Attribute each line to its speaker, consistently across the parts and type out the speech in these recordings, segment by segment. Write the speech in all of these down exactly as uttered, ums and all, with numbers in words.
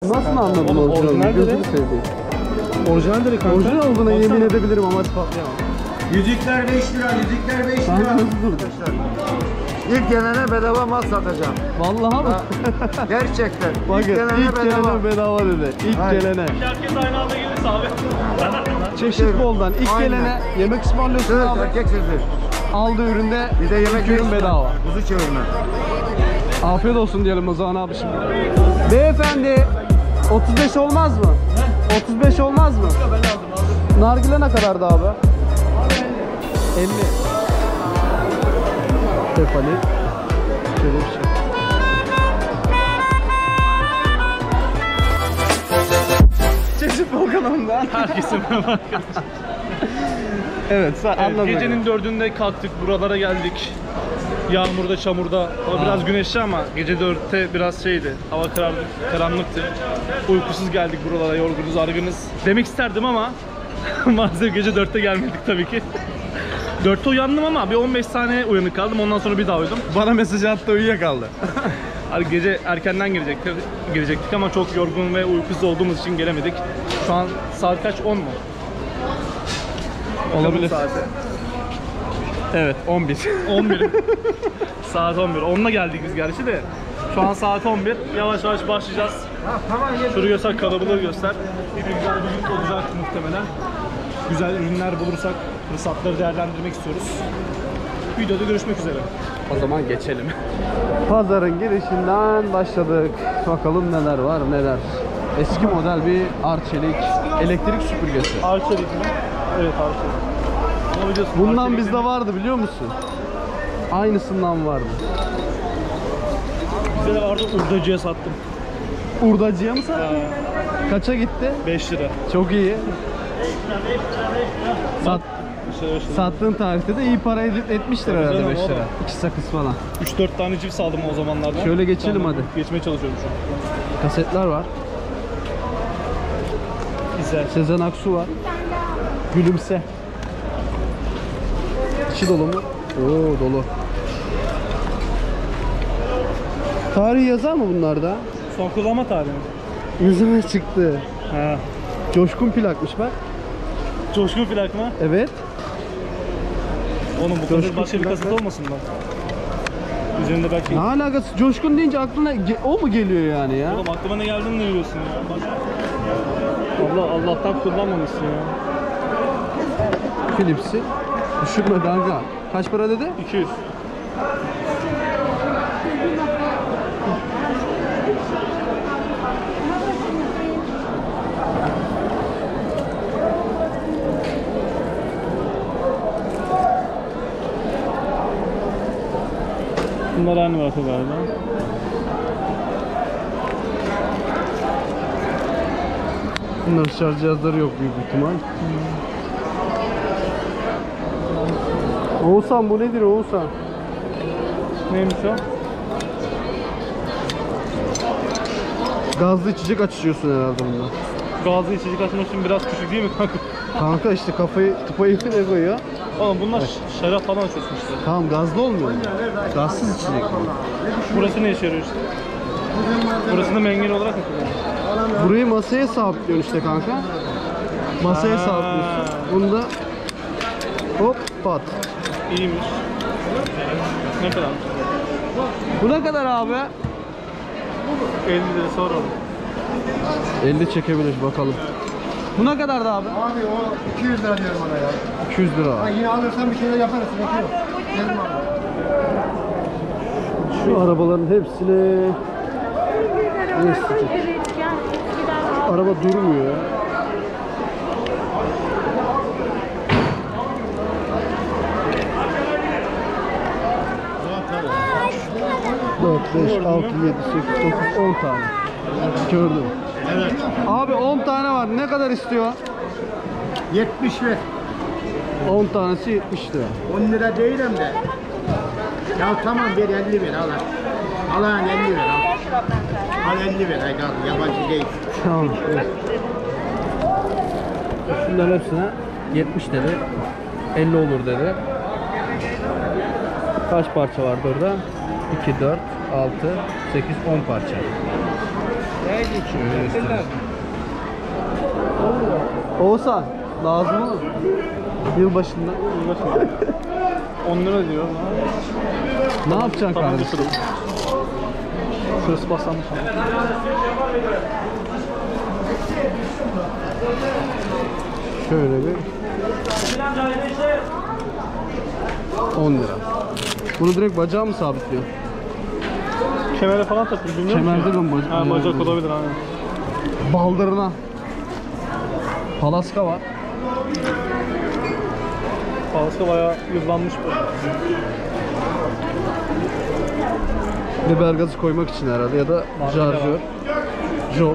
Speaker 1: Nasıl anladın
Speaker 2: Oğlum,
Speaker 1: orijinal?
Speaker 2: orijinal
Speaker 1: Gözünü
Speaker 2: dedi.
Speaker 1: seveyim.
Speaker 2: Orijinal dedi kanka.
Speaker 1: Orijinal olduğuna
Speaker 2: Baksana.
Speaker 1: yemin edebilirim ama ispatlayamam.
Speaker 3: Yüzükler beş lira, yüzükler beş
Speaker 1: Kanka
Speaker 3: lira.
Speaker 1: nasıl durdu?
Speaker 3: İlk gelene bedava mal satacağım.
Speaker 1: Vallahi mı?
Speaker 3: Gerçekten.
Speaker 1: Bakın
Speaker 3: ilk gelene
Speaker 1: ilk
Speaker 3: bedava.
Speaker 1: gelene bedava dedi. İlk
Speaker 3: Aynen.
Speaker 1: gelene.
Speaker 2: Herkes aynı anda gelirse abi.
Speaker 1: Çeşit boldan. İlk
Speaker 3: Aynen.
Speaker 1: gelene yemek ısmarlıyorsun
Speaker 3: Söz,
Speaker 1: abi.
Speaker 3: erkek sözü.
Speaker 1: Aldığı üründe
Speaker 3: Bir de yemek
Speaker 1: ürün
Speaker 3: beş lira.
Speaker 1: bedava.
Speaker 3: Kuzu çevirme.
Speaker 1: Afiyet olsun diyelim o zaman abi şimdi. Beyefendi otuz beş olmaz mı? otuz beş olmaz mı? Nargile ne kadardı abi? elli. Tefali. Şöyle bir şey. Çeşit bol kanalından.
Speaker 2: Herkese merhaba.
Speaker 1: Evet, sen
Speaker 2: Evet,
Speaker 1: anladın.
Speaker 2: gecenin dördünde kalktık, buralara geldik. Yağmurda, çamurda. Hava biraz güneşli ama gece dörtte biraz şeydi. Hava karardı, karanlıktı. Uykusuz geldik buralara, yorgunuz, argınız. Demek isterdim ama maalesef gece dörtte gelmedik tabii ki. dörtte uyandım ama bir on beş saniye uyanık kaldım. Ondan sonra bir daha uyudum.
Speaker 1: Bana mesaj attı, uyuyakaldı.
Speaker 2: Hani gece erkenden gelecektik, gelecektik ama çok yorgun ve uykusuz olduğumuz için gelemedik. Şu an saat kaç? on mu?
Speaker 1: Olabilir.
Speaker 2: Bakalım saate.
Speaker 1: Evet, on bir.
Speaker 2: on bir. Saat on bir. onla geldik biz gerçi de. Şu an saat on bir. Yavaş yavaş başlayacağız. Şurayı göster, kalabalığı göster. Bir güzel bir gün olacak muhtemelen. Güzel ürünler bulursak fırsatları değerlendirmek istiyoruz. Videoda görüşmek üzere.
Speaker 1: O zaman geçelim. Pazarın girişinden başladık. Bakalım neler var neler. Eski model bir Arçelik elektrik süpürgesi.
Speaker 2: Arçelik mi? Evet, Arçelik. Ama biliyorsun,
Speaker 1: Bundan
Speaker 2: Arçelik
Speaker 1: bizde
Speaker 2: benim-
Speaker 1: vardı biliyor musun? Aynısından vardı.
Speaker 2: Bizde de vardı, urdacıya sattım.
Speaker 1: Urdacıya mı sattın?
Speaker 2: Ee,
Speaker 1: Kaça gitti?
Speaker 2: beş lira.
Speaker 1: Çok iyi. Sat,
Speaker 2: Şöyle şöyle.
Speaker 1: sattığın tarihte de iyi para edip etmiştir
Speaker 2: Tabii
Speaker 1: herhalde
Speaker 2: canım,
Speaker 1: beş
Speaker 2: oğlum.
Speaker 1: lira. İki sakız falan.
Speaker 2: üç dört tane cips aldım o zamanlardan.
Speaker 1: Şöyle geçelim
Speaker 2: Tamam,
Speaker 1: hadi.
Speaker 2: Geçmeye çalışıyorum şu an.
Speaker 1: Kasetler var.
Speaker 2: Güzel.
Speaker 1: Sezen Aksu var. Gülümse. İçi dolu mu? Oo dolu. Tarih yazar mı bunlarda?
Speaker 2: Son kullanma tarihi mi?
Speaker 1: Ne zaman çıktı?
Speaker 2: Ha.
Speaker 1: Coşkun plakmış bak.
Speaker 2: Coşkun plak mı?
Speaker 1: Evet.
Speaker 2: Oğlum bu
Speaker 1: Coşkun
Speaker 2: kadar başka bir
Speaker 1: plak
Speaker 2: kaset
Speaker 1: mı?
Speaker 2: olmasın lan? Üzerinde belki...
Speaker 1: Ne alakası? Coşkun deyince aklına ge- o mu geliyor yani ya?
Speaker 2: Oğlum aklıma ne geldiğini de biliyorsun ya. Bak. Allah Allah'tan kullanmamışsın ya.
Speaker 1: Philips'i. Düşürme kanka. Kaç para dedi?
Speaker 2: iki yüz. Bunlar aynı marka galiba.
Speaker 1: Bunların şarj cihazları yok büyük ihtimal. Oğuzhan bu nedir Oğuzhan?
Speaker 2: Neymiş o?
Speaker 1: Gazlı içecek açıyorsun herhalde bundan.
Speaker 2: Gazlı içecek açmak için biraz küçük değil mi kanka?
Speaker 1: Kanka işte kafayı tıpayı ne koyuyor?
Speaker 2: Oğlum bunlar şarap falan açıyorsun işte.
Speaker 1: Tamam gazlı olmuyor mu? Gazsız içecek mi?
Speaker 2: Burası ne işe yarıyor işte? Burasını mengel olarak mı kullanıyorsun?
Speaker 1: Burayı masaya sabitliyorsun işte kanka. Masaya
Speaker 2: Ha.
Speaker 1: sabitliyorsun. Bunu da hop pat.
Speaker 2: İyiymiş. Ne kadar?
Speaker 1: Bu ne kadar abi?
Speaker 2: elli lira sonra alın.
Speaker 1: elli çekebilir bakalım. Bu ne kadardı abi?
Speaker 3: Abi o iki yüz lira diyorum ona ya.
Speaker 1: iki yüz lira.
Speaker 3: Ha, yine alırsan bir şeyler yaparız. Sıkıntı yok. Gelin abi.
Speaker 1: Şu arabaların hepsine ne isteyecek? Araba durmuyor ya. dört, beş, altı, yedi, sekiz, dokuz, on tane. Gördüm.
Speaker 3: Evet.
Speaker 1: Abi on tane var. Ne kadar istiyor?
Speaker 3: yetmiş ver.
Speaker 1: on tanesi yetmiş lira.
Speaker 3: on lira değil hem de. Ya tamam ver elli ver al. Al lan elli ver al. Al elli ver haydi al. Yabancı değil.
Speaker 1: Tamam. Evet. Şunların hepsine yetmiş dedi. elli olur dedi. Kaç parça vardı orada? iki, dört, altı, sekiz, on parça. Şöyle göstereyim. Oğuzhan, lazım mı? Yılbaşında.
Speaker 2: on lira diyor.
Speaker 1: Ne yapacaksın
Speaker 2: Tamam,
Speaker 1: kardeşim?
Speaker 2: götürün. Şurası baslanmış.
Speaker 1: Şöyle bir on lira. Bunu direkt bacağa mı sabitliyor?
Speaker 2: Kemere falan takılır bilmiyorum
Speaker 1: Kemerde
Speaker 2: ki.
Speaker 1: mi bacak?
Speaker 2: Ha, bacak olabilir aynen.
Speaker 1: Baldırına. Palaska var.
Speaker 2: Palaska bayağı yıllanmış bu.
Speaker 1: Biber gazı koymak için herhalde ya da şarjör. Job.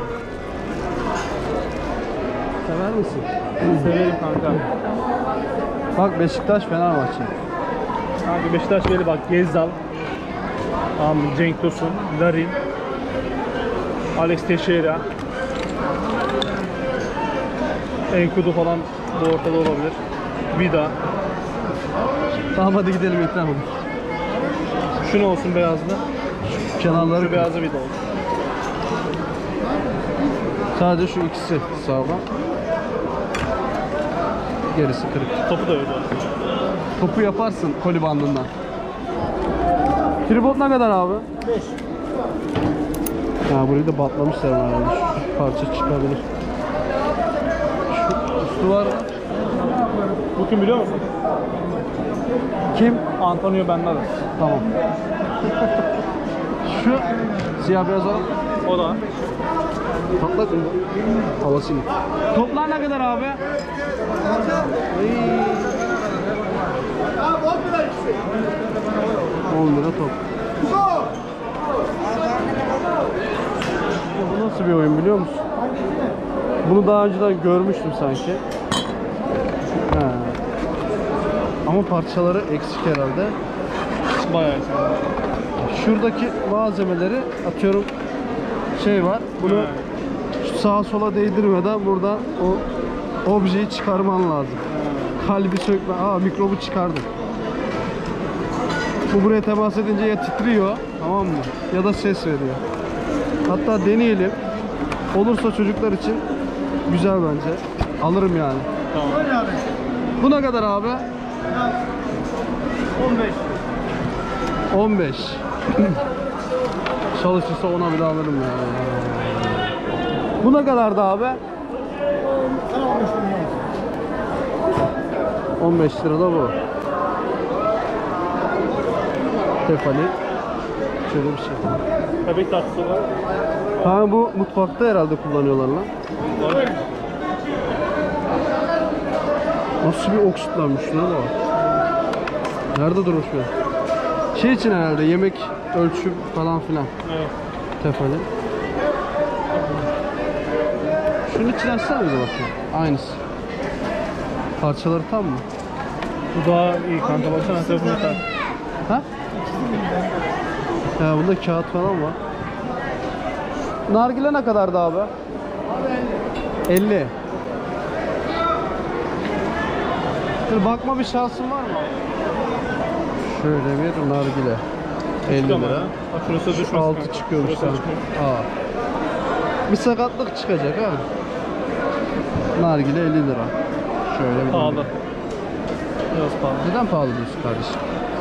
Speaker 1: Sever misin?
Speaker 2: Severim kanka.
Speaker 1: Bak Beşiktaş Fenerbahçe.
Speaker 2: Kanka Beşiktaş geli bak Gezzal. Tamam mı? Cenk Tosun, Larin, Alex Teixeira, Enkudu falan bu ortada olabilir. Vida.
Speaker 1: Tamam hadi gidelim Ekrem.
Speaker 2: Şu ne olsun beyazlı?
Speaker 1: Kenarları
Speaker 2: Şu beyazlı Vida olsun.
Speaker 1: sadece şu ikisi sağlam. Gerisi kırık.
Speaker 2: Topu da öyle.
Speaker 1: Topu yaparsın koli bandından. Tripod ne kadar abi? beş. Ha burayı da batlamışlar herhalde. Şu parça çıkabilir. Şu üstü var.
Speaker 2: Bu kim biliyor musun?
Speaker 1: Kim?
Speaker 2: Antonio Banderas.
Speaker 1: Tamam. Şu siyah beyaz olan
Speaker 2: O da.
Speaker 1: patlak mı? Havasıyla. Toplar ne kadar abi? on lira top. Bu nasıl bir oyun biliyor musun? Bunu daha önceden görmüştüm sanki. Ha. Ama parçaları eksik herhalde.
Speaker 2: Bayağı.
Speaker 1: Şuradaki malzemeleri atıyorum şey var. Bunu şu sağa sola değdirmeden burada o objeyi çıkarman lazım. Kalbi sökme. Aa mikrobu çıkardım. Bu buraya temas edince ya titriyor, tamam mı? Ya da ses veriyor. Hatta deneyelim. Olursa çocuklar için güzel bence. Alırım yani.
Speaker 2: Tamam.
Speaker 1: Bu ne kadar abi?
Speaker 2: on beş.
Speaker 1: on beş. Çalışırsa ona bile alırım ya. Bu ne kadardı abi? on beş lira da bu. Tefali. Şöyle bir şey.
Speaker 2: Bebek tatlısı var.
Speaker 1: Ha bu mutfakta herhalde kullanıyorlar lan.
Speaker 2: Var.
Speaker 1: Nasıl bir oksitlenmiş şuna bak. Nerede durmuş bu? Şey için herhalde yemek ölçü falan filan.
Speaker 2: Evet.
Speaker 1: Tefali. Şunun içine açsana bize bakayım. Aynısı. Parçaları tam mı?
Speaker 2: Bu daha iyi kanka baksana telefonu tak.
Speaker 1: Ha? Ya bunda kağıt falan var. Nargile ne kadardı abi? elli. Dur bakma bir şansın var mı? Şöyle bir nargile. elli lira.
Speaker 2: Bak şurası düşmesin.
Speaker 1: Altı çıkıyormuş
Speaker 2: Şurası
Speaker 1: sanki.
Speaker 2: çıkıyor.
Speaker 1: Aa. Bir sakatlık çıkacak ha. Nargile elli lira. Şöyle bir
Speaker 2: Pahalı.
Speaker 1: nargile.
Speaker 2: Biraz pahalı.
Speaker 1: Neden pahalı diyorsun kardeşim?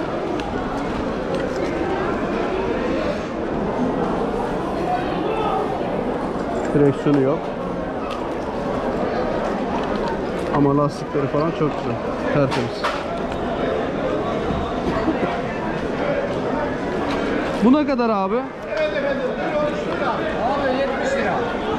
Speaker 1: Direksiyonu yok. Ama lastikleri falan çok güzel. Tertemiz. Bu ne kadar abi?
Speaker 3: Abi yetmiş lira.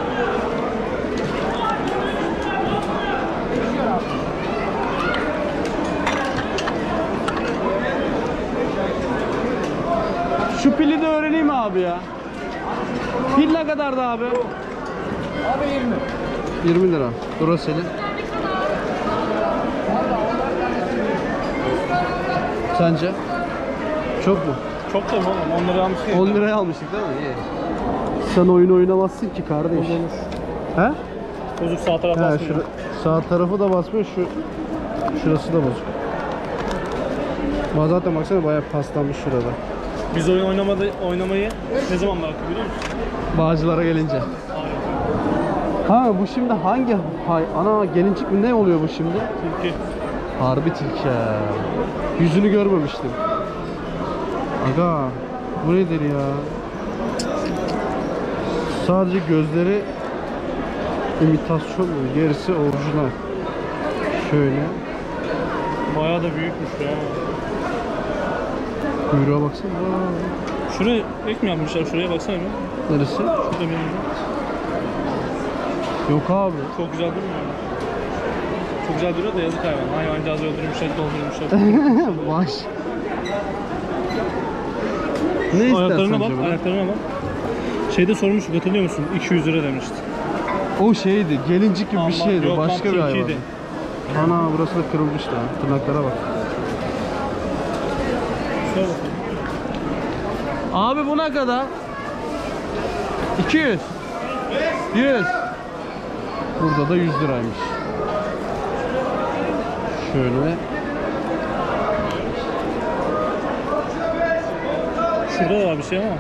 Speaker 1: Şu pili de öğreneyim abi ya. Pil ne kadardı abi?
Speaker 3: Abi yirmi.
Speaker 1: yirmi lira. Duracell'in. Sence? Çok mu?
Speaker 2: Çok da mı oğlum? on lira almış değil.
Speaker 1: on liraya almıştık değil mi? İyi. Sen oyun oynamazsın ki kardeş.
Speaker 2: Bozulmuş.
Speaker 1: He?
Speaker 2: Bozuk sağ taraf
Speaker 1: He,
Speaker 2: basmıyor.
Speaker 1: şura, sağ tarafı da basmıyor, şu şurası da bozuk. Ama zaten baksana bayağı paslanmış şurada.
Speaker 2: Biz oyun oynamadı, oynamayı ne zaman bıraktık biliyor musun?
Speaker 1: Bağcılara gelince. Ha bu şimdi hangi hay ana gelincik mi ne oluyor bu şimdi?
Speaker 2: Tilki.
Speaker 1: Harbi tilki. ha. Yüzünü görmemiştim. Aga bu nedir ya? Sadece gözleri imitasyon mu? Gerisi orijinal. Şöyle.
Speaker 2: Bayağı da büyükmüş ya.
Speaker 1: Kuyruğa baksana. Aa,
Speaker 2: Şuraya ek mi yapmışlar? Şuraya baksana bir.
Speaker 1: neresi?
Speaker 2: Şurada benim.
Speaker 1: Yok abi.
Speaker 2: Çok güzel durmuyor mu? Çok güzel duruyor da yazık hayvan. Hayvancağızı öldürmüşler, doldurmuşlar.
Speaker 1: Baş. Ne istersen
Speaker 2: Ayaklarına bak,
Speaker 1: acaba?
Speaker 2: ayaklarına bak. Şeyde sormuş, katılıyor musun? iki yüz lira demişti.
Speaker 1: O şeydi, gelincik gibi bir
Speaker 2: Ama
Speaker 1: şeydi.
Speaker 2: yok,
Speaker 1: Başka
Speaker 2: tam
Speaker 1: bir hayvan.
Speaker 2: tilkiydi.
Speaker 1: Ana burası da kırılmış da. Tırnaklara bak.
Speaker 2: Şöyle bakayım.
Speaker 1: Abi bu ne kadar? iki yüz. yüz. Burada da yüz liraymış. Şöyle.
Speaker 2: Şurada da var bir şey ama.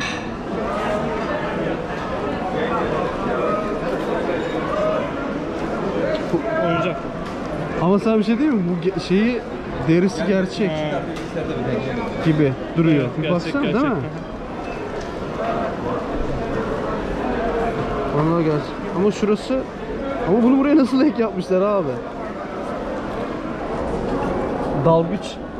Speaker 2: Oyuncak.
Speaker 1: Ama sana bir şey diyeyim mi? Bu ge- şeyi derisi gerçek
Speaker 2: Ha,
Speaker 1: gibi duruyor.
Speaker 2: evet,
Speaker 1: Bir
Speaker 2: gerçek,
Speaker 1: baksana
Speaker 2: gerçek.
Speaker 1: değil mi? Vallahi gerçek. Ama şurası... Ama bunu buraya nasıl ek yapmışlar abi? Dalgıç.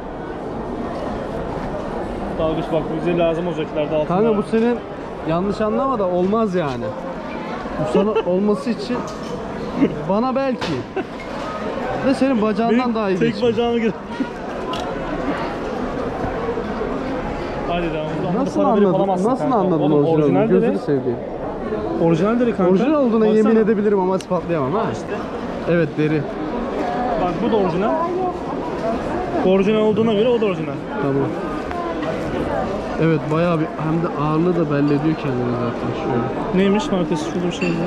Speaker 2: Dalgıç bak bize lazım olacaklardı altında.
Speaker 1: Kanka bu senin yanlış anlama da olmaz yani. Bu sana olması için bana belki. Ve senin bacağından
Speaker 2: Benim
Speaker 1: daha iyi
Speaker 2: tek
Speaker 1: geçiyor.
Speaker 2: bacağımı gir. Hadi devam.
Speaker 1: Nasıl anladın? Nasıl anladın
Speaker 2: Oğlum,
Speaker 1: orijinal?
Speaker 2: orijinal
Speaker 1: Gözünü
Speaker 2: dedi.
Speaker 1: sevdiğim.
Speaker 2: Orijinal deri kanka.
Speaker 1: Orijinal olduğuna
Speaker 2: Baksana.
Speaker 1: yemin edebilirim ama ispatlayamam ha.
Speaker 2: İşte.
Speaker 1: Evet deri.
Speaker 2: Bak bu da orijinal. Orijinal olduğuna göre o da orijinal.
Speaker 1: Tamam. Evet bayağı bir hem de ağırlığı da belli ediyor kendini zaten şöyle.
Speaker 2: Neymiş markası? Şurada bir şey var.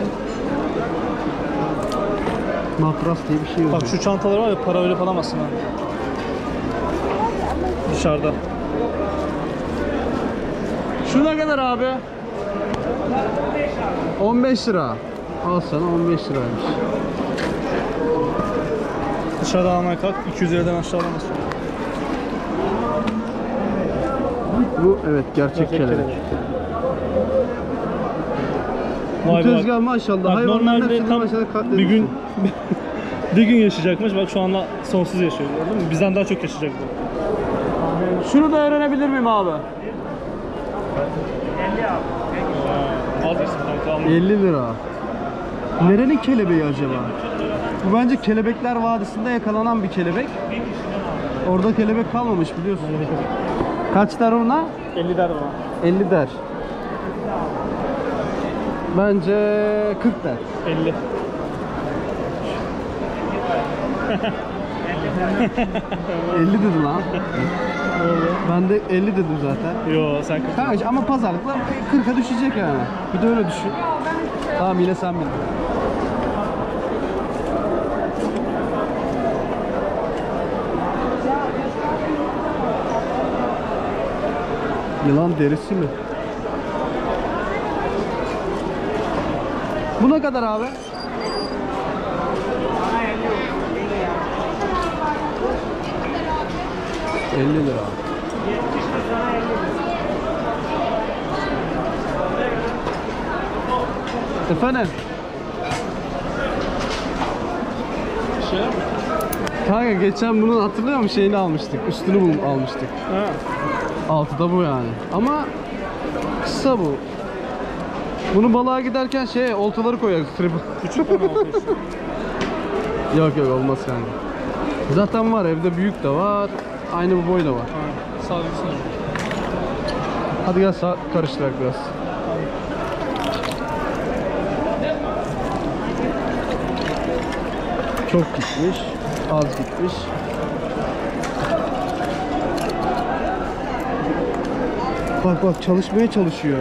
Speaker 1: Matras diye bir şey yok.
Speaker 2: Bak şu çantalar var ya, para öyle alamazsın ha. Dışarıda.
Speaker 1: Şu ne kadar abi? on beş lira. Al sana on beş liraymış.
Speaker 2: Dışarıda almaya kalk iki yüz liradan aşağı alamazsın.
Speaker 1: Bu evet gerçek
Speaker 2: Gerçek
Speaker 1: kelebek.
Speaker 2: kelebek.
Speaker 1: Bu
Speaker 2: Vay be bak.
Speaker 1: tezgah maşallah
Speaker 2: Bak
Speaker 1: hayvanların
Speaker 2: normalde
Speaker 1: hepsini
Speaker 2: tam
Speaker 1: maşallah katletmişsin.
Speaker 2: bir gün bir gün yaşayacakmış. Bak şu anda sonsuz yaşıyor. Gördün mü? Bizden daha çok yaşayacak bu.
Speaker 1: Şunu da öğrenebilir miyim abi?
Speaker 2: Az mısın kanka? Ama
Speaker 1: elli lira. Nerenin kelebeği acaba? Bu bence Kelebekler Vadisi'nde yakalanan bir kelebek. Orada kelebek kalmamış biliyorsun. Kaç der ona?
Speaker 2: elli der bana.
Speaker 1: elli der. Bence kırk der.
Speaker 2: elli.
Speaker 1: elli dedi lan. Ben de elli dedim zaten.
Speaker 2: Yo sen kırk.
Speaker 1: Kanka ama pazarlıkla kırka düşecek yani. Bir de öyle düşün. Tamam yine sen bildin. Yılan derisi mi? Bu ne kadar abi? elli lira. Efendim?
Speaker 2: Şey mi?
Speaker 1: Kanka geçen bunun hatırlıyor musun şeyini almıştık. Üstünü bul almıştık.
Speaker 2: Ha.
Speaker 1: Altıda bu yani. Ama kısa bu. Bunu balığa giderken şey oltaları koyarız. Trip.
Speaker 2: Küçük bana olmuş.
Speaker 1: Yok yok olmaz kanka. Zaten var evde büyük de var. Aynı bu boyda var.
Speaker 2: Ha. Sağ olasın.
Speaker 1: Hadi gel sağ karıştırak biraz. Çok gitmiş. Az gitmiş. Bak bak çalışmaya çalışıyor.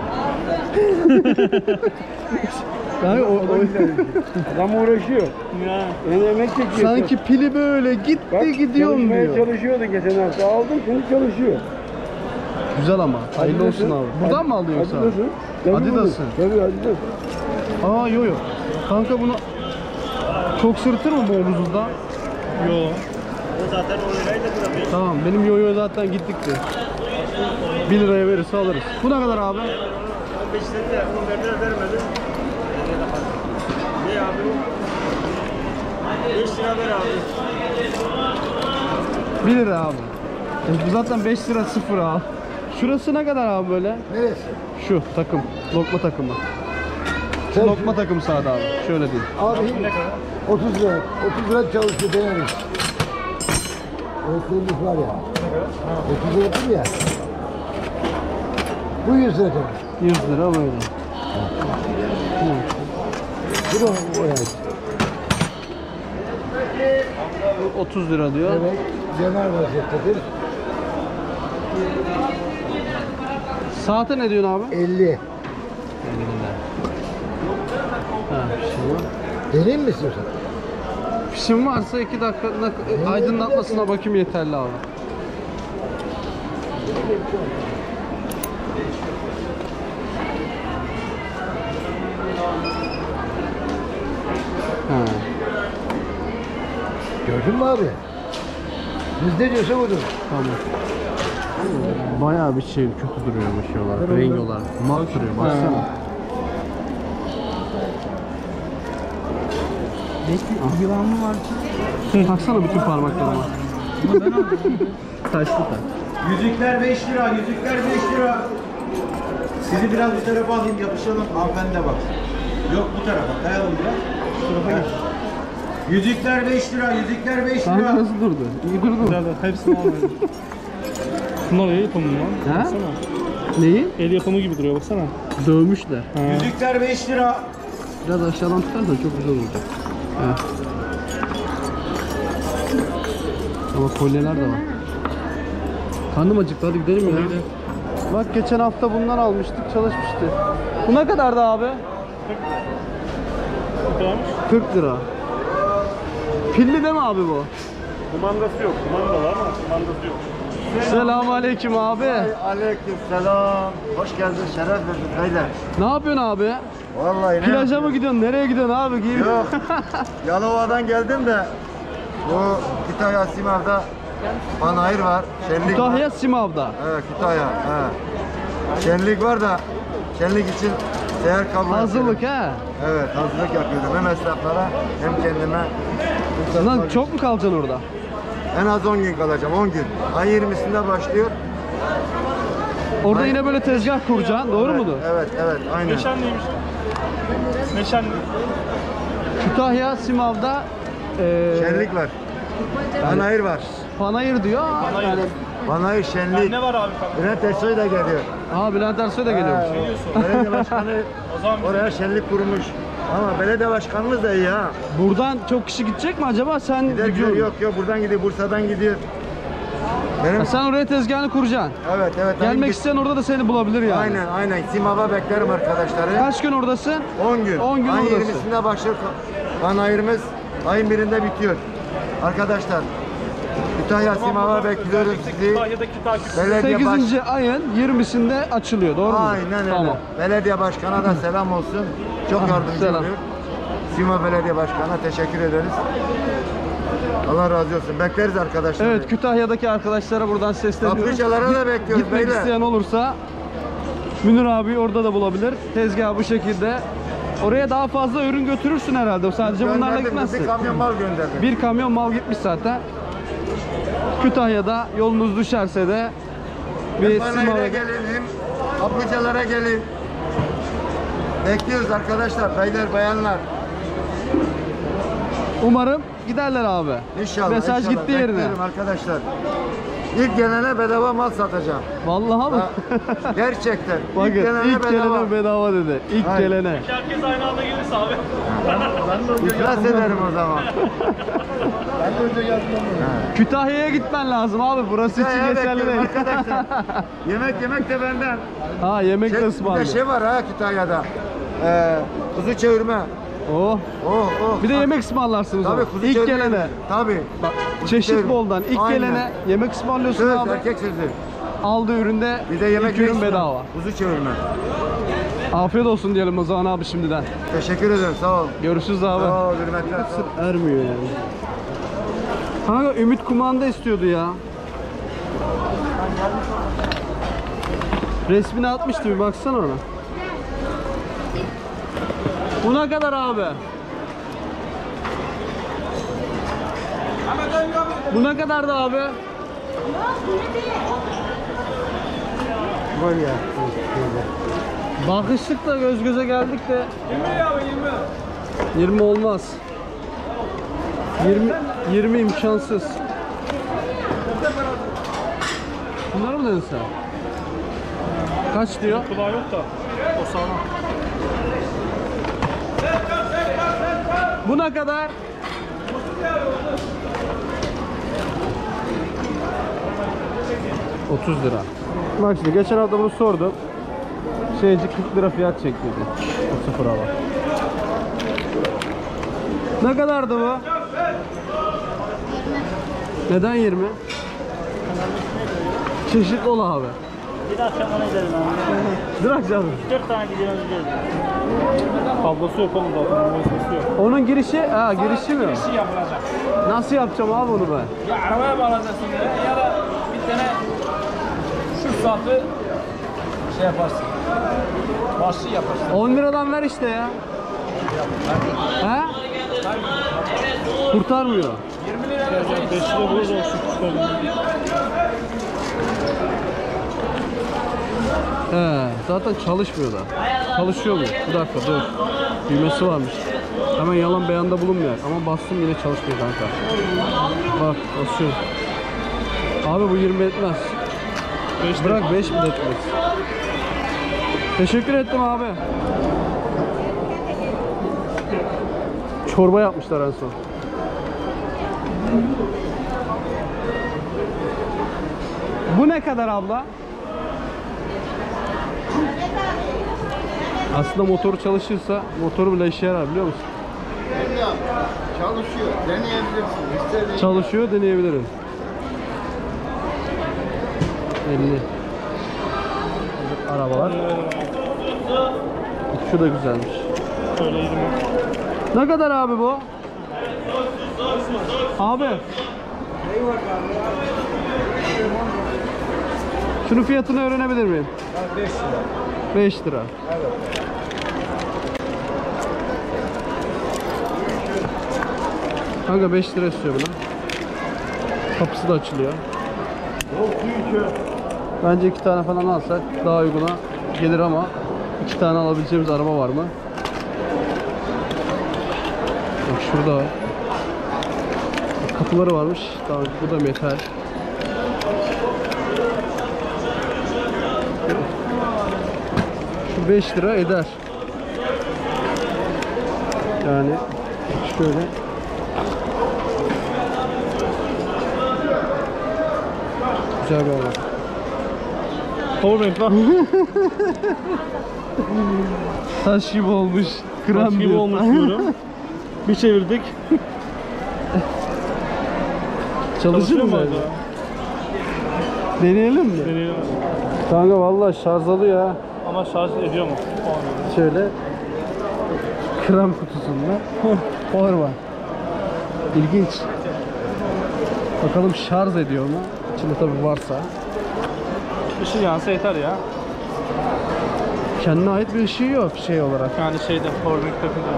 Speaker 1: Kanka o, o,
Speaker 3: Adam uğraşıyor.
Speaker 2: Ya.
Speaker 3: Yani emek çekiyor.
Speaker 1: sanki pili böyle gitti
Speaker 3: Bak,
Speaker 1: gidiyorum
Speaker 3: çalışmaya
Speaker 1: diyor.
Speaker 3: çalışıyordu geçen hafta. Aldım şimdi çalışıyor.
Speaker 1: Güzel ama. Hayırlı olsun
Speaker 3: Adidas'ın-
Speaker 1: abi. Buradan mı aldın yoksa?
Speaker 3: Adidas'ın. Tabii
Speaker 1: Adidas'ın.
Speaker 3: Tabii Adidas.
Speaker 1: Aa yo yo. Kanka bunu çok sırtır mı bu omuzunda?
Speaker 2: Yo.
Speaker 3: O zaten o lirayla bırakıyor.
Speaker 1: Tamam, benim yoyo zaten gittikti. bir liraya verirse alırız. Bu ne kadar abi?
Speaker 3: on beş sene de onu verdiler vermedi. Ne abi bu? beş lira ver abi.
Speaker 1: bir lira abi. E, bu zaten beş lira sıfır abi. Şurası ne kadar abi böyle?
Speaker 3: Neresi?
Speaker 1: Şu takım, lokma takımı. Şu lokma takım sağda abi. Şöyle değil.
Speaker 4: Abi otuz lira. otuz lira çalışıyor deneriz. Öğretmenlik var ya. otuz lira değil ya. Bu yüz lira demek.
Speaker 1: yüz lira böyle.
Speaker 4: Bu da oraya.
Speaker 1: Bu otuz lira diyor.
Speaker 4: Evet. Genel vaziyettedir.
Speaker 1: Saate ne diyorsun abi?
Speaker 4: elli.
Speaker 1: Ha, şimdi.
Speaker 4: Deneyim mi istiyorsan?
Speaker 1: Fişim varsa iki dakika aydınlatmasına bakayım yeterli abi. Ha.
Speaker 4: Gördün mü abi? Biz ne diyorsa budur.
Speaker 1: Tamam. Bayağı bir şey kötü duruyor şey olarak, renk olarak. Mat duruyor baksana.
Speaker 2: Bir yılan mı var ki?
Speaker 1: Baksana bütün parmaklarıma. Taşlı tak.
Speaker 3: Yüzükler beş lira, yüzükler beş lira. Sizi biraz bu tarafa alayım, yapışalım. Hanımefendi de bak. Yok bu tarafa, kayalım biraz. Şu tarafa geç. Yüzükler beş lira, yüzükler beş
Speaker 1: Kanka
Speaker 3: lira.
Speaker 1: nasıl durdu? İyi durdu.
Speaker 2: Güzel, hepsini almadım. Bunlar el yapımı mı lan?
Speaker 1: Ha?
Speaker 2: Baksana.
Speaker 1: Neyi?
Speaker 2: El yapımı gibi duruyor baksana.
Speaker 1: Dövmüşler.
Speaker 2: Ha.
Speaker 3: Yüzükler beş lira.
Speaker 1: Biraz aşağıdan tutarsan çok güzel olacak. Evet. Ama kolyeler de var. Karnım acıktı, hadi gidelim ya. Bak geçen hafta bundan almıştık, çalışmıştı. Bu ne kadardı abi?
Speaker 2: Ne kadarmış?
Speaker 1: kırk lira. Pilli değil mi abi bu?
Speaker 2: Kumandası yok. Kumanda var ama kumandası yok.
Speaker 1: Selamünaleyküm abi.
Speaker 3: Aleyküm selam. Hoş geldin, şeref verdin beyler.
Speaker 1: Ne yapıyorsun abi?
Speaker 3: Vallahi ne
Speaker 1: Plaja
Speaker 3: yapıyorsun?
Speaker 1: mı gidiyorsun? Nereye gidiyorsun abi? Giy-
Speaker 3: Yok. Yalova'dan geldim de bu Kütahya Simav'da panayır var. Şenlik
Speaker 1: Kütahya
Speaker 3: var.
Speaker 1: Simav'da.
Speaker 3: Evet Kütahya. He. Şenlik var da şenlik için seyahat kabul
Speaker 1: Hazırlık
Speaker 3: ettim.
Speaker 1: he.
Speaker 3: Evet hazırlık yapıyorum. Hem esnaflara hem kendime.
Speaker 1: Lan çok mu kalacaksın orada?
Speaker 3: En az on gün kalacağım. on gün. Ay yirmisinde başlıyor.
Speaker 1: Orada
Speaker 3: Ay-
Speaker 1: yine böyle tezgah kuracaksın, doğru
Speaker 3: evet,
Speaker 1: mudur?
Speaker 3: Evet evet aynen.
Speaker 2: Neşenliymiş. Neşenli.
Speaker 1: Kütahya Simav'da eee
Speaker 3: Şenlik var. Panayır var.
Speaker 1: panayır diyor.
Speaker 2: Panayır.
Speaker 1: Yani,
Speaker 3: Panayır şenlik.
Speaker 2: Ne var abi kanka?
Speaker 3: Bülent Ersoy da geliyor.
Speaker 1: aa Bülent Ersoy da geliyormuş.
Speaker 3: Ha, belediye başkanı
Speaker 2: O zaman
Speaker 3: oraya şenlik kurmuş. Ama belediye başkanımız da iyi ha.
Speaker 1: Buradan çok kişi gidecek mi acaba? Sen
Speaker 3: Gider
Speaker 1: gidiyor
Speaker 3: gidiyor
Speaker 1: musun?
Speaker 3: yok yok buradan gidiyor Bursa'dan gidiyor. Benim
Speaker 1: Ha, sen oraya tezgahını kuracaksın.
Speaker 3: evet evet.
Speaker 1: Gelmek
Speaker 3: benim-
Speaker 1: isteyen orada da seni bulabilir yani.
Speaker 3: Aynen aynen. Simav'a beklerim arkadaşları.
Speaker 1: Kaç gün oradasın?
Speaker 3: on gün.
Speaker 1: on gün
Speaker 3: Ayın
Speaker 1: oradasın.
Speaker 3: yirmisinde başlıyor panayırımız. Ayın birinde bitiyor. Arkadaşlar Kütahya Simav'a bekliyoruz sizi.
Speaker 2: Kütahya'daki takip.
Speaker 3: Belediye baş...
Speaker 1: sekizinci ayın yirmisinde açılıyor, doğru mu?
Speaker 3: Aynen öyle.
Speaker 1: Tamam.
Speaker 3: Belediye başkana da selam olsun. Çok yardımcı
Speaker 1: selam.
Speaker 3: oluyor. Sima Belediye Başkanı'na teşekkür ederiz. Allah razı olsun. Bekleriz arkadaşlar.
Speaker 1: Evet, Kütahya'daki arkadaşlara buradan sesleniyoruz.
Speaker 3: Kaplıcalara da bekliyoruz
Speaker 1: Gitmek
Speaker 3: beyler.
Speaker 1: isteyen olursa Münir abi orada da bulabilir. Tezgah bu şekilde. Oraya daha fazla ürün götürürsün herhalde. Sadece bunlarla
Speaker 3: Gönderdim,
Speaker 1: gitmezsin.
Speaker 3: Bir kamyon mal gönderdim.
Speaker 1: Bir kamyon mal gitmiş zaten. Kütahya'da yolunuz düşerse de bir
Speaker 3: Bana
Speaker 1: Simav'a
Speaker 3: ile gelin. Hem kaplıcalara gelin. Bekliyoruz arkadaşlar. Beyler, bayanlar.
Speaker 1: umarım giderler abi.
Speaker 3: İnşallah.
Speaker 1: Mesaj
Speaker 3: inşallah.
Speaker 1: gitti yerine.
Speaker 3: Bekliyorum arkadaşlar. İlk gelene bedava mal satacağım.
Speaker 1: Vallahi mı?
Speaker 3: Ha, gerçekten.
Speaker 1: Bakın
Speaker 3: ilk gelene
Speaker 1: ilk
Speaker 3: bedava.
Speaker 1: gelene bedava dedi. İlk
Speaker 3: Aynen.
Speaker 1: gelene.
Speaker 2: Herkes aynı anda gelirse abi. ben de
Speaker 3: İflas ederim o zaman.
Speaker 4: Ben de önce yazdım onu.
Speaker 1: Kütahya'ya gitmen lazım abi. Burası için
Speaker 3: Kütahya'ya
Speaker 1: geçerli
Speaker 3: bekliyorum
Speaker 1: değil.
Speaker 3: arkadaşlar. Yemek yemek de benden.
Speaker 1: Ha yemek
Speaker 3: Şey,
Speaker 1: de
Speaker 3: bir de
Speaker 1: ısmarlıyor.
Speaker 3: şey var ha Kütahya'da. Ee, kuzu çevirme.
Speaker 1: Oh.
Speaker 3: Oh oh.
Speaker 1: Bir de yemek ısmarlarsınız
Speaker 3: Tabii
Speaker 1: o.
Speaker 3: kuzu
Speaker 1: İlk
Speaker 3: çevirme.
Speaker 1: gelene.
Speaker 3: Tabii.
Speaker 1: Bak çeşit
Speaker 3: çevirme.
Speaker 1: boldan. İlk
Speaker 3: Aynen.
Speaker 1: gelene yemek ısmarlıyorsun
Speaker 3: Söz
Speaker 1: abi.
Speaker 3: erkek sözü.
Speaker 1: Aldığı üründe
Speaker 3: Bir de yemek
Speaker 1: ilk ürün
Speaker 3: ekstra.
Speaker 1: bedava.
Speaker 3: Kuzu çevirme.
Speaker 1: Afiyet olsun diyelim o zaman abi şimdiden.
Speaker 4: Teşekkür ederim. Sağ ol.
Speaker 1: Görüşürüz abi.
Speaker 4: Sağ ol. Hürmetler. Sağ ol.
Speaker 1: Ermiyor yani. Kanka Ümit kumanda istiyordu ya. Resmini atmıştı, bir baksana ona. Bu ne kadar abi? Bu ne kadardı abi?
Speaker 4: Var ya.
Speaker 1: Bakıştık da göz göze geldik de. yirmi olmaz. yirmi yirmi imkansız. Bunları mı dedin sen? Kaç diyor?
Speaker 2: Kulağı yok da o sağlam.
Speaker 1: Bu ne kadar? otuz lira. Bak şimdi geçen hafta bunu sordum. Şeyci kırk lira fiyat çektiydi. O sıfır hava. Ne kadardı bu? Neden yirmi? Çeşit ol abi.
Speaker 5: Bir akşam ona gidelim abi.
Speaker 1: Dur akşam.
Speaker 5: Dört tane gidiyoruz gidiyoruz.
Speaker 2: Kablosu yok oğlum zaten. U S B'si yok.
Speaker 1: Onun girişi, ha girişi mi?
Speaker 6: Girişi yapılacak.
Speaker 1: Nasıl yapacağım abi onu ben?
Speaker 6: Ya arabaya bağlayacaksın ya, ya da bir tane şu sapı şey yaparsın. Başı yaparsın.
Speaker 1: on liradan ver işte ya. He? Kurtarmıyor.
Speaker 6: yirmi lira vereceğiz.
Speaker 2: beş lira buluruz o şu kuşlarını.
Speaker 1: He, zaten çalışmıyor da. Çalışıyor mu? Bir dakika dur. Düğmesi varmış. Hemen yalan beyanda bulunmuyor. Ama bastım yine çalışmıyor kanka. Bak basıyorum. Abi bu yirmi etmez.
Speaker 2: beş
Speaker 1: Bırak beş bile etmez. Teşekkür ettim abi. Çorba yapmışlar en son. Bu ne kadar abla? Aslında motor çalışırsa motoru bile işe yarar biliyor musun?
Speaker 4: Çalışıyor. Deneyebilirsin. İstediğin.
Speaker 1: Çalışıyor, deneyebilirim. elli. Arabalar. Şu da güzelmiş.
Speaker 2: Öyleydi mi?
Speaker 1: Ne kadar abi bu? Abi. Şunun fiyatını öğrenebilir miyim?
Speaker 4: beş lira.
Speaker 1: beş lira.
Speaker 4: Evet.
Speaker 1: Kanka beş lira istiyor buna. Kapısı da açılıyor. Bence iki tane falan alsak daha uyguna gelir ama iki tane alabileceğimiz araba var mı? Bak şurada var. Kapıları varmış. Tamam, bu da metal. Şu beş lira eder. Yani şöyle. Güzel bir araba.
Speaker 2: Powerbank lan.
Speaker 1: Taş gibi olmuş. Krem
Speaker 2: Taş gibi
Speaker 1: diyor.
Speaker 2: olmuş diyorum. Bir çevirdik.
Speaker 1: Çalışır
Speaker 2: Çalışıyor
Speaker 1: mı
Speaker 2: mu
Speaker 1: sence?
Speaker 2: acaba?
Speaker 1: Deneyelim mi?
Speaker 2: Deneyelim.
Speaker 1: Kanka vallahi şarj alıyor ha.
Speaker 2: Ama şarj ediyor mu?
Speaker 1: Şöyle krem kutusunda power var. İlginç. Bakalım şarj ediyor mu? İçinde tabi varsa.
Speaker 2: Işığı yansa yeter ya.
Speaker 1: Kendine ait bir ışığı yok şey olarak.
Speaker 2: Yani şeyde powerbank takınca.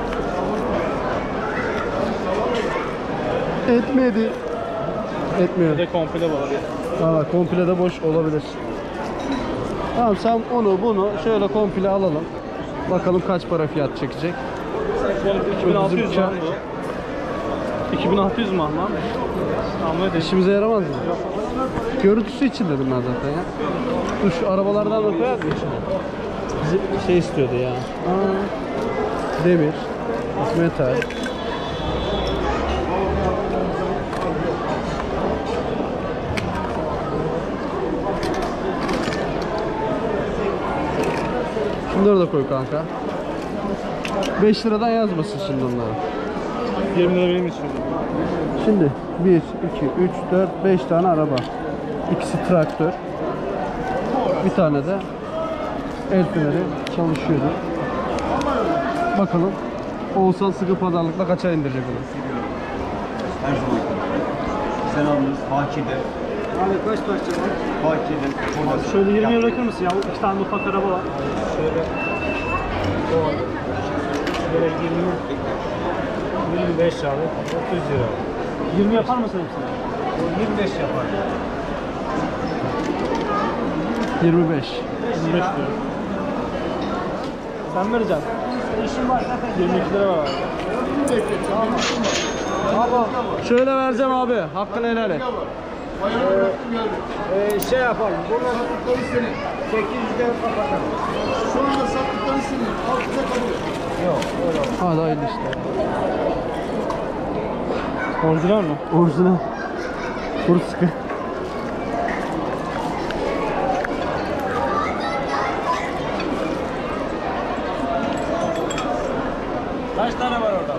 Speaker 1: Etmedi. Etmiyor.
Speaker 2: Bir de komple var.
Speaker 1: Valla komple de boş olabilir. Tamam sen onu bunu şöyle komple alalım. Bakalım kaç para fiyat çekecek.
Speaker 2: iki bin altı yüz
Speaker 1: Bizim
Speaker 2: lan bu. iki bin altı yüz mu lan? Ama öyle
Speaker 1: İşimize yaramaz mı? Görüntüsü için dedim ben zaten ya. Dur şu arabalardan da koyar mı içine? Bizi şey istiyordu ya. Aa, demir, metal. Şunları da koy kanka. beş liradan yazmasın şimdi onları.
Speaker 2: yirmi lira benim için.
Speaker 1: Şimdi bir, iki, üç, dört, beş tane araba. İkisi traktör. Bir tane de El feneri çalışıyordu. Bakalım Oğuzhan sıkı pazarlıkla kaça indirecek bunu?
Speaker 3: Her zaman. Sen alırız. Bahçede.
Speaker 6: Abi kaç parça var?
Speaker 3: Bahçede. Burada.
Speaker 6: Şöyle yirmiye bırakır mısın ya? İki tane de ufak araba var. Şöyle. Şöyle yirmi. yirmi beş abi. otuz lira. yirmi yapar mısın hepsini? yirmi beş yapar.
Speaker 1: yirmi beş.
Speaker 6: yirmi beş lira. Sen vereceksin. İşin var zaten. yirmi iki lira var.
Speaker 1: Şöyle vereceğim abi. Hakkını helal et.
Speaker 4: Ee, şey yapalım. Burada sattıkları senin. sekiz yüzden kapatalım. Şu anda sattıkları senin. Altında kalıyor.
Speaker 1: Hadi hayırlı işte.
Speaker 6: Orijinal mi?
Speaker 1: Orijinal. Kuru sıkı.
Speaker 6: Kaç tane var orada?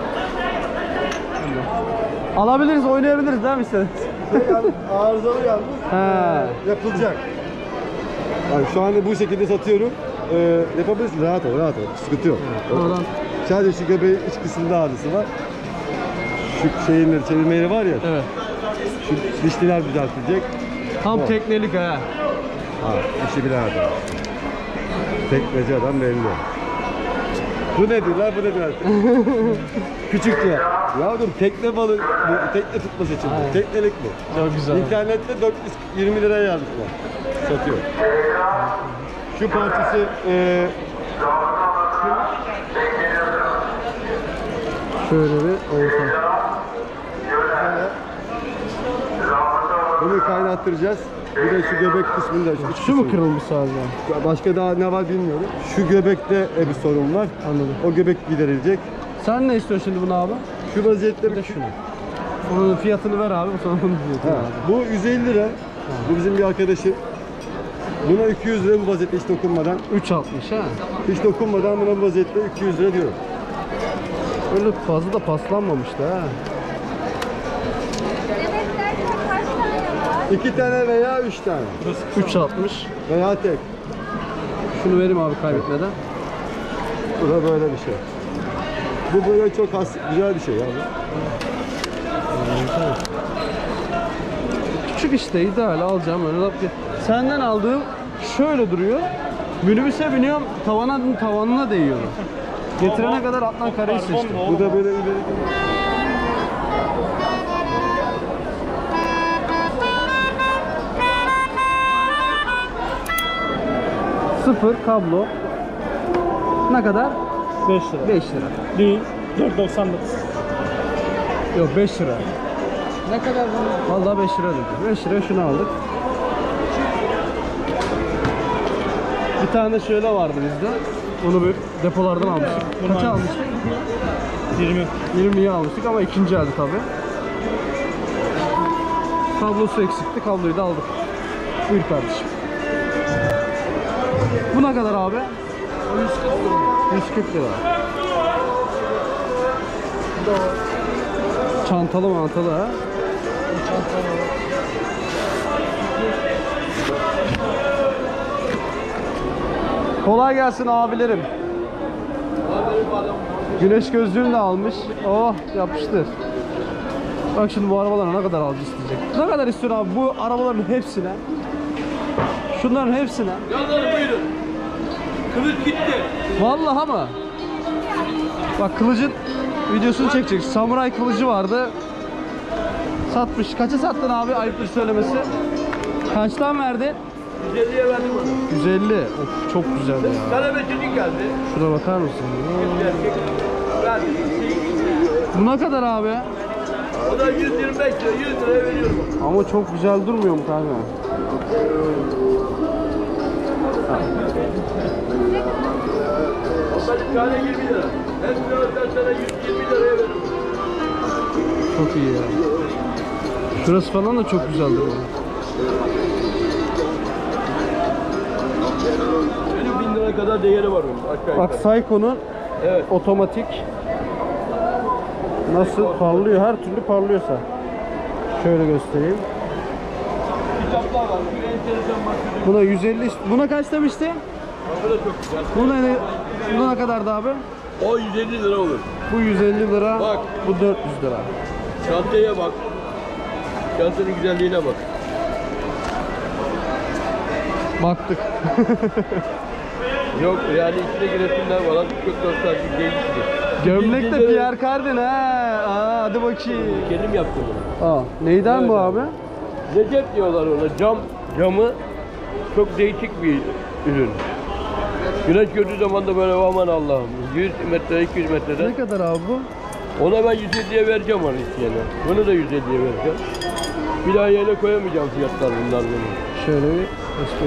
Speaker 1: Alabiliriz, oynayabiliriz değil mi istediniz?
Speaker 4: Arızalı yalnız.
Speaker 1: He.
Speaker 4: Yapılacak. Yani şu anda bu şekilde satıyorum. Ee, yapabilirsin. Rahat ol, rahat ol. Sıkıntı yok.
Speaker 1: Oradan
Speaker 4: Sadece şu göbeğin iç kısmında ağrısı var. Şu şeyinleri, çevirmeleri var ya.
Speaker 1: evet.
Speaker 4: Şu dişliler düzeltilecek.
Speaker 1: Tam
Speaker 4: O.
Speaker 1: teknelik ha.
Speaker 4: Ha, işi bilen adam. Tekneci adam belli. Bu nedir lan, bu nedir? Küçük ya. Yavrum tekne balı, bu tekne tutması için bu.
Speaker 1: Aynen.
Speaker 4: Teknelik bu.
Speaker 1: Çok güzel.
Speaker 4: İnternette dört yüz yirmi liraya yazmışlar. Satıyor. Şu parçası e,
Speaker 1: Şöyle bir Oğuzhan.
Speaker 4: bunu kaynattıracağız. Bir de şu göbek kısmında. Şu,
Speaker 1: Şu mu kırılmış sadece?
Speaker 4: Başka daha ne var bilmiyorum. Şu göbekte e, bir sorun var.
Speaker 1: Anladım.
Speaker 4: O göbek giderilecek.
Speaker 1: Sen ne istiyorsun şimdi bunu abi?
Speaker 4: Şu vaziyette
Speaker 1: Bir de
Speaker 4: bir
Speaker 1: şunu. Onun fiyatını ver abi, sonra bunun fiyatını
Speaker 4: Ha,
Speaker 1: ver.
Speaker 4: bu yüz elli lira. Bu bizim bir arkadaşım. Buna iki yüz lira bu vaziyette hiç dokunmadan.
Speaker 1: üç altmış ha.
Speaker 4: Hiç dokunmadan buna bu vaziyette iki yüz lira diyorum.
Speaker 1: Öyle fazla da paslanmamıştı ha.
Speaker 4: İki tane veya üç tane.
Speaker 1: üç altmış.
Speaker 4: Veya tek.
Speaker 1: Şunu vereyim abi kaybetmeden.
Speaker 4: Bu da böyle bir şey. Bu böyle çok has, güzel bir şey yani.
Speaker 1: Küçük işte, ideal alacağım öyle. Senden aldığım şöyle duruyor. Minibüse biniyorum, tavana tavanına değiyor. Getirene kadar atlan kareyi seçtim.
Speaker 4: Bu da böyle ileri
Speaker 1: Sıfır kablo. Ne kadar?
Speaker 6: beş lira.
Speaker 1: beş lira.
Speaker 6: Değil. dört doksan dokuz.
Speaker 1: Yok beş lira. Ne kadar bu? Vallahi beş lira dedi. beş liraya şunu aldık. Bir tane şöyle vardı bizde. Onu bir depolardan almıştık.
Speaker 6: Bunu
Speaker 1: Kaça
Speaker 6: almıştık.
Speaker 1: almıştık?
Speaker 6: yirmi.
Speaker 1: yirmiye almıştık ama ikinci elde tabi. Kablosu eksikti. Kabloyu da aldık. Buyur kardeşim. Bu ne kadar abi? yüz kırk lira. Çantalı mantalı ha. Kolay gelsin abilerim. Güneş gözlüğünü de almış. Oh, yapıştır. Bak şimdi bu arabalara ne kadar alıcı isteyecek. Ne kadar istiyorsun abi bu arabaların hepsine? Şunların hepsine.
Speaker 2: Yalnız buyurun. Kılıç gitti.
Speaker 1: Vallahi mı? Bak kılıcın videosunu çekecek. Samuray kılıcı vardı. Satmış. Kaça sattın abi? Ayıptır söylemesi. Kaçtan verdin?
Speaker 2: yüz elliye verdim onu.
Speaker 1: yüz elli. Of, çok güzel ya.
Speaker 2: Talebe çocuk geldi.
Speaker 1: Şuna bakar mısın?
Speaker 2: Ben.
Speaker 1: Bu ne kadar abi?
Speaker 2: O da yüz yirmi beş lira, yüz liraya veriyorum.
Speaker 1: Ama çok güzel durmuyor mu kanka?
Speaker 2: Onların tane yirmi lira. Hepsini önden sana yüz yirmi liraya veriyorum.
Speaker 1: Çok iyi ya. Şurası falan da çok güzel duruyor.
Speaker 2: elli bin lira kadar değeri var onun. Aşağı
Speaker 1: Bak Sayko'nun
Speaker 2: Evet.
Speaker 1: otomatik nasıl parlıyor, her türlü parlıyorsa. Şöyle göstereyim.
Speaker 2: Kitaplar var. Bir enteresan bakıyorum.
Speaker 1: Buna yüz elli, ist- buna kaç demişti?
Speaker 7: Bu da çok güzel.
Speaker 1: Bu ne? Bu ne kadardı abi?
Speaker 7: O yüz elli lira olur.
Speaker 1: Bu yüz elli lira.
Speaker 7: Bak.
Speaker 1: Bu dört yüz lira.
Speaker 7: Çantaya bak. Çantanın güzelliğine bak.
Speaker 1: Baktık.
Speaker 7: Yok yani içine resimler falan çok nostaljik değişti.
Speaker 1: Gömlek de Pierre Cardin ha. Aa, hadi bakayım.
Speaker 7: Kendim yaptım bunu.
Speaker 1: Aa, neyden bu abi?
Speaker 7: Recep diyorlar ona. Cam, camı çok değişik bir ürün. Güneş gördüğü zaman da böyle aman Allah'ım. yüz metre, iki yüz metreden.
Speaker 1: Ne kadar abi bu?
Speaker 7: Ona ben yüz elliye vereceğim onu isteyene. Bunu da yüz elliye vereceğim. Bir daha yerine koyamayacağım fiyatlar bunlar benim.
Speaker 1: Şöyle bir eski.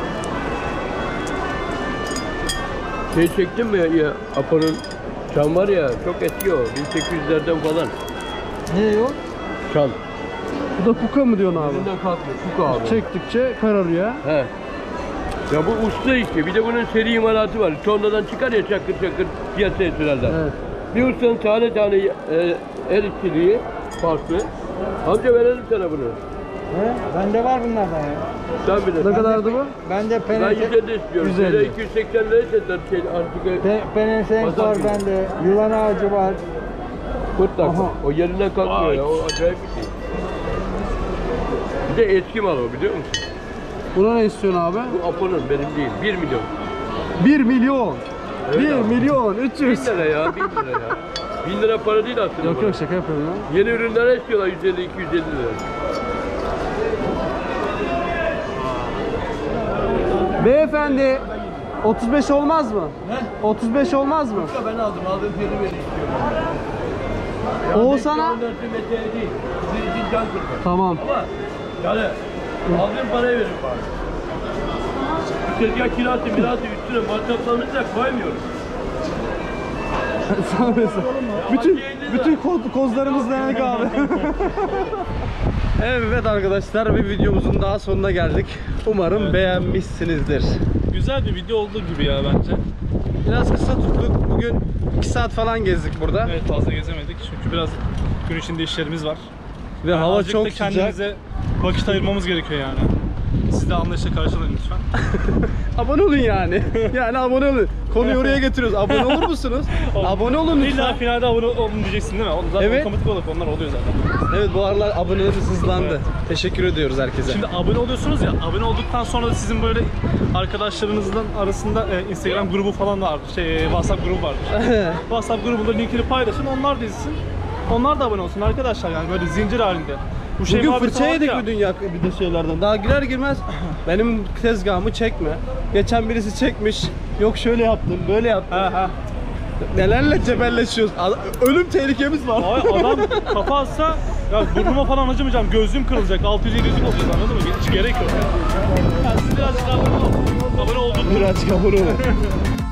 Speaker 7: Şey çektim mi ya, ya Apo'nun çan var ya çok eski o. bin sekiz yüzlerden falan.
Speaker 1: Ne o?
Speaker 7: Çan.
Speaker 1: Bu da kuka mı diyorsun abi?
Speaker 7: Elinden kalkmıyor. Kuka abi.
Speaker 1: Çektikçe kararıyor ha.
Speaker 7: He. Ya bu usta işte. Bir de bunun seri imalatı var. Sonradan çıkar ya çakır çakır piyasaya sürerler.
Speaker 1: Evet.
Speaker 7: Bir ustanın tane tane e, el işçiliği farklı. Amca verelim sana bunu.
Speaker 3: He? Bende var bunlardan ya.
Speaker 7: Sen bilirsin.
Speaker 1: Ne kadardı bu?
Speaker 3: Bende
Speaker 7: Ben yüz
Speaker 3: penese,
Speaker 7: elli istiyorum.
Speaker 1: yüz elli.
Speaker 7: Şöyle iki yüz seksen lira istediler şey artık.
Speaker 3: pe, penesenk
Speaker 7: Pazar
Speaker 3: var
Speaker 7: günü.
Speaker 3: bende. Yılan ağacı var.
Speaker 7: Mutlaka.
Speaker 1: Aha.
Speaker 7: O yerinden kalkmıyor ya. O acayip bir şey. Bir de eski mal o biliyor musun?
Speaker 1: Buna ne istiyorsun abi?
Speaker 7: Bu Apo'nun benim değil. bir milyon.
Speaker 1: bir milyon.
Speaker 7: Evet
Speaker 1: bir
Speaker 7: abi.
Speaker 1: milyon üç yüz.
Speaker 7: bin lira ya. bin lira ya. bin lira para değil aslında.
Speaker 1: Yok
Speaker 7: bu.
Speaker 1: yok şaka yapıyorum ya.
Speaker 7: Yeni ürünlere istiyorlar yüz elli iki yüz elli lira.
Speaker 1: Beyefendi otuz beş olmaz mı? He? otuz beş olmaz mı?
Speaker 7: Ben aldım. Aldığım fiyatı beni istiyorum.
Speaker 1: Oğuzhan'a
Speaker 7: on dört metre değil. Sizin için can kurtar.
Speaker 1: tamam.
Speaker 7: Ama yani aldığım parayı verin bari. Bu tezgah kirası, mirası üstüne masraflarınızla koymuyoruz.
Speaker 1: Sağ olasın. Bütün bütün koz, kozlarımız denedik abi. Evet arkadaşlar bir videomuzun daha sonuna geldik. Umarım
Speaker 2: Evet.
Speaker 1: beğenmişsinizdir.
Speaker 2: Güzel bir video olduğu gibi ya bence.
Speaker 1: Biraz kısa tuttuk. Bugün iki saat falan gezdik burada.
Speaker 2: Evet fazla gezemedik çünkü biraz gün içinde işlerimiz var.
Speaker 1: Ve hava
Speaker 2: Azıcık
Speaker 1: çok
Speaker 2: da
Speaker 1: sıcak.
Speaker 2: kendimize vakit ayırmamız gerekiyor yani. Siz de anlayışla karşılayın lütfen.
Speaker 1: Abone olun yani. Yani abone olun. Konuyu oraya getiriyoruz. Abone olur musunuz? Abone olun
Speaker 2: İlla
Speaker 1: lütfen.
Speaker 2: finalde abone olun diyeceksin değil mi? O zaten
Speaker 1: Evet.
Speaker 2: otomatik olarak onlar oluyor zaten.
Speaker 1: Evet bu aralar abonelerimiz hızlandı. Teşekkür ediyoruz herkese.
Speaker 2: Şimdi abone oluyorsunuz ya, abone olduktan sonra da sizin böyle arkadaşlarınızın arasında e, Instagram grubu falan da var, şey, WhatsApp grubu var. WhatsApp grubunda linkini paylaşın, onlar da izlesin. Onlar da abone olsun arkadaşlar yani böyle zincir halinde. Bu şey
Speaker 1: Bugün
Speaker 2: muhabbeti
Speaker 1: fırça
Speaker 2: vardı
Speaker 1: yedik
Speaker 2: ya.
Speaker 1: bir dünya bir de şeylerden. Daha girer girmez benim tezgahımı çekme. Geçen birisi çekmiş. Yok şöyle yaptım, böyle yaptım.
Speaker 2: Ha ha.
Speaker 1: Nelerle cebelleşiyoruz. Ad- Ölüm tehlikemiz var.
Speaker 2: Ay adam kafa atsa ya burnuma falan acımayacağım, gözlüğüm kırılacak, altı yüz yedi yüzlük olacağız anladın mı? Hiç gerek yok. Yani siz birazcık abone olun. Abone olduk.
Speaker 1: Birazcık abone olun.